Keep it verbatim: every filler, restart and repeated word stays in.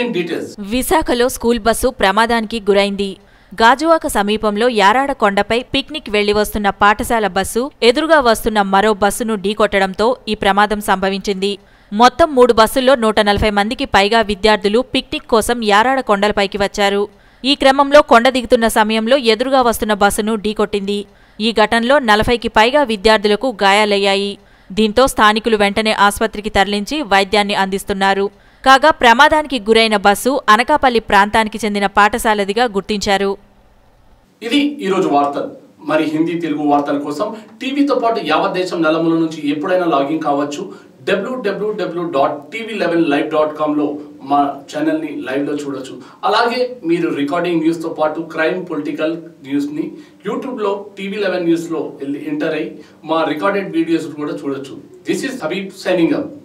in details. విశాఖలో school bus ప్రమాదానికి గురైంది. గాజువాక సమీపంలో యారాడ కొండపై పిక్నిక్ వెళ్లి వస్తున్న పాఠశాల బస్సు ఎదురుగా వస్తున్న మరో బస్సును ఢీకొట్టడంతో ఈ ప్రమాదం సంభవించింది. మొత్తం మూడు బస్సుల్లో నూట నలభై మందికి పైగా విద్యార్థులు పిక్నిక్ కోసం యారాడ కొండలపైకి వచ్చారు. ఈ క్రమంలో కొండ దిగుతున్న సమయంలో ఎదురుగా వస్తున్న బస్సును ఢీకొట్టింది. ఈ ఘటనలో నలభైకి పైగా విద్యార్థులకు గాయాలయ్యాయి. దీంతో స్థానికులు వెంటనే ఆస్పత్రికి తరలించి వైద్యాన్ని అందిస్తున్నారు. కాగా ప్రమాదానికి గురైన బస్సు అనకాపల్లి ప్రాంతానికి చెందిన పాఠశాలదిగా గుర్తించారు. ఇది ఈ రోజు వార్తలు. మరి హిందీ తెలుగు వార్తల కోసం టీవీతో పాటు యావత్ దేశం నలుమూల నుంచి ఎప్పుడైనా లాగిన్ కావచ్చు. W W W dot TV eleven live dot com లో మా ఛానల్ ని లైవ్ లో చూడొచ్చు. అలాగే మీరు రికార్డింగ్ న్యూస్ తో పాటు క్రైమ్ పొలిటికల్ న్యూస్ ని యూట్యూబ్ లో టీవీ లెవెన్ న్యూస్ లో ఎంటర్ అయ్యి మా రికార్డెడ్ వీడియోస్ కూడా చూడొచ్చు. This is Habib signing up.